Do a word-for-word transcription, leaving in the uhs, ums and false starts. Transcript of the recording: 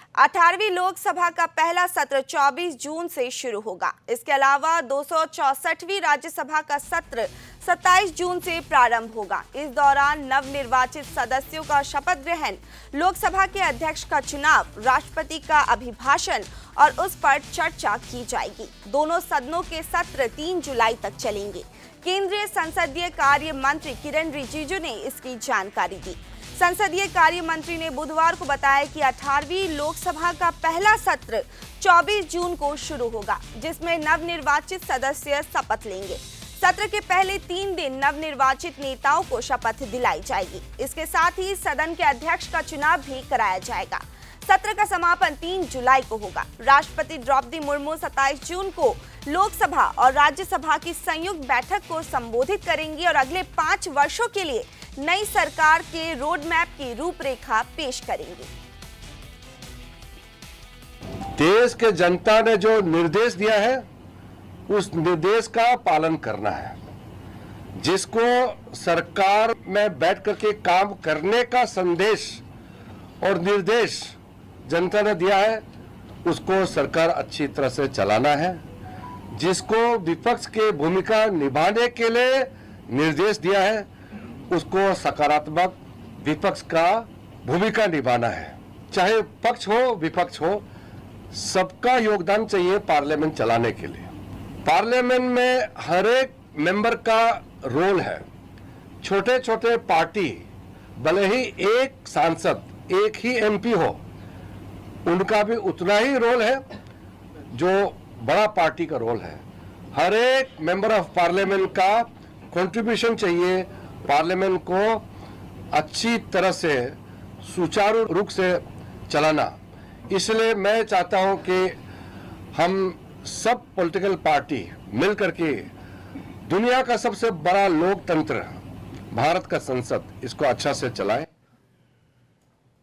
अठारहवीं लोकसभा का पहला सत्र चौबीस जून से शुरू होगा। इसके अलावा दो सौ चौसठवीं राज्यसभा का सत्र सत्ताईस जून से प्रारंभ होगा। इस दौरान नवनिर्वाचित सदस्यों का शपथ ग्रहण, लोकसभा के अध्यक्ष का चुनाव, राष्ट्रपति का अभिभाषण और उस पर चर्चा की जाएगी। दोनों सदनों के सत्र तीन जुलाई तक चलेंगे। केंद्रीय संसदीय कार्य मंत्री किरण रिजिजू ने इसकी जानकारी दी। संसदीय कार्य मंत्री ने बुधवार को बताया कि अठारहवीं लोकसभा का पहला सत्र चौबीस जून को शुरू होगा, जिसमें नवनिर्वाचित सदस्य शपथ लेंगे। सत्र के पहले तीन दिन नवनिर्वाचित नेताओं को शपथ दिलाई जाएगी। इसके साथ ही सदन के अध्यक्ष का चुनाव भी कराया जाएगा। सत्र का समापन तीन जुलाई को होगा। राष्ट्रपति द्रौपदी मुर्मू सत्ताईस जून को लोकसभा और राज्यसभा की संयुक्त बैठक को संबोधित करेंगी और अगले पांच वर्षों के लिए नई सरकार के रोड मैप की रूपरेखा पेश करेंगी। देश के जनता ने जो निर्देश दिया है, उस निर्देश का पालन करना है। जिसको सरकार में बैठ करके काम करने का संदेश और निर्देश जनता ने दिया है, उसको सरकार अच्छी तरह से चलाना है। जिसको विपक्ष के भूमिका निभाने के लिए निर्देश दिया है, उसको सकारात्मक विपक्ष का भूमिका निभाना है। चाहे पक्ष हो विपक्ष हो, सबका योगदान चाहिए पार्लियामेंट चलाने के लिए। पार्लियामेंट में हर एक मेंबर का रोल है। छोटे छोटे पार्टी, भले ही एक सांसद, एक ही एमपी हो, उनका भी उतना ही रोल है जो बड़ा पार्टी का रोल है। हर एक मेंबर ऑफ पार्लियामेंट का कंट्रीब्यूशन चाहिए पार्लियामेंट को अच्छी तरह से सुचारू रूप से चलाना। इसलिए मैं चाहता हूं कि हम सब पॉलिटिकल पार्टी मिलकर के दुनिया का सबसे बड़ा लोकतंत्र भारत का संसद, इसको अच्छा से चलाएं।